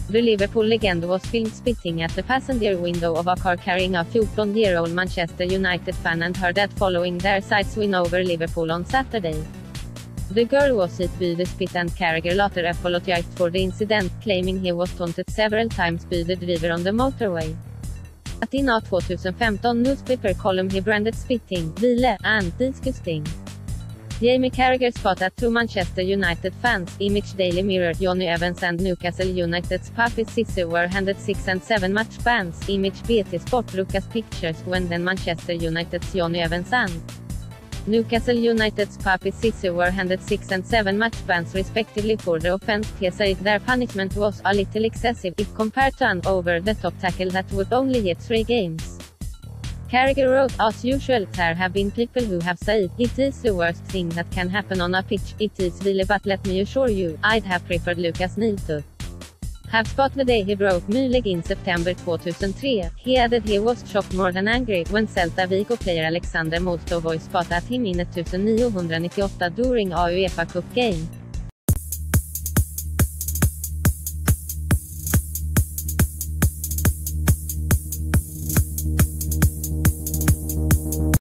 The Liverpool legend was filmed spitting at the passenger window of a car carrying a 14-year-old Manchester United fan and her dad following their side's win over Liverpool on Saturday. The girl was hit by the spit and Carragher later apologized for the incident, claiming he was taunted several times by the driver on the motorway. Att in a 2015 newspaper column he branded spitting, vile, and disgusting. Jamie Carragher spotted two Manchester United fans, Image Daily Mirror, Johnny Evans and Newcastle United's Papi Cissé were handed 6 and 7 match bans, Image BT Sport Lucas Pictures when then Manchester United's Johnny Evans and Newcastle United's Papi Cissé were handed 6 and 7 match bans respectively for the offence. He said their punishment was a little excessive if compared to an over-the-top tackle that would only get 3 games. Carragher wrote, as usual, there have been people who have said, it is the worst thing that can happen on a pitch, it is vile, but let me assure you, I'd have preferred Lucas Neal to have spot the day he broke my leg in September 2003. He added he was shocked more than angry when Celta Vigo player Alexander Molstovoy spotted him in 1998 during a UEFA Cup game.